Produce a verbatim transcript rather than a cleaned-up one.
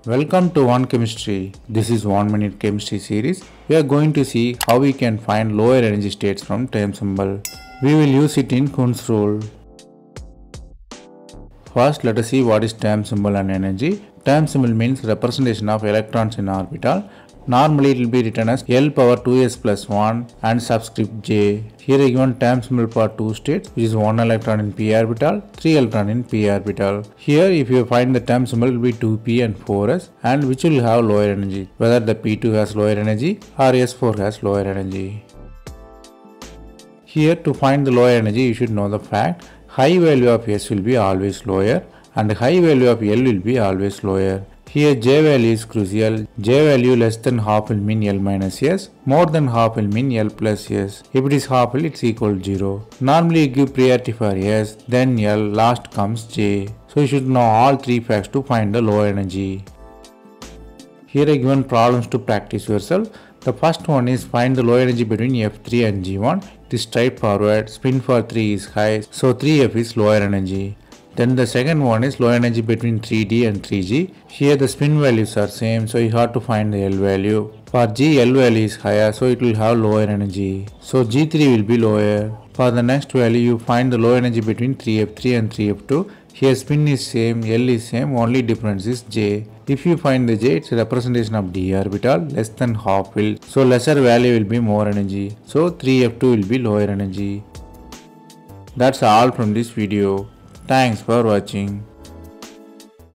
Welcome to One Chemistry. This is one minute chemistry series. We are going to see how we can find lower energy states from time symbol. We will use it in Hunds rule. First, let us see what is time symbol and energy. Time symbol means representation of electrons in orbital. Normally it will be written as L power two s plus one and subscript J. Here I given time symbol for two states, which is one electron in p orbital, three electron in p orbital. Here if you find the time symbol will be two p and four s, and which will have lower energy, whether the p two has lower energy or s four has lower energy. Here to find the lower energy you should know the fact high value of s will be always lower and high value of L will be always lower. Here J value is crucial. J value less than half will mean L minus S, more than half will mean L plus S. If it is half L, it's equal to zero. Normally you give priority for S, then L, last comes J. So you should know all three facts to find the low energy. Here I given problems to practice yourself. The first one is find the low energy between F three and G one. It is straightforward. Spin for three is high, so three F is lower energy. Then the second one is low energy between three D and three G. Here the spin values are same, so you have to find the L value. For G, L value is higher, so it will have lower energy. So G three will be lower. For the next value, you find the low energy between three F three and three F two. Here spin is same, L is same, only difference is J. If you find the J, it's a representation of d orbital, less than half will. So lesser value will be more energy. So three F two will be lower energy. That's all from this video. Thanks for watching.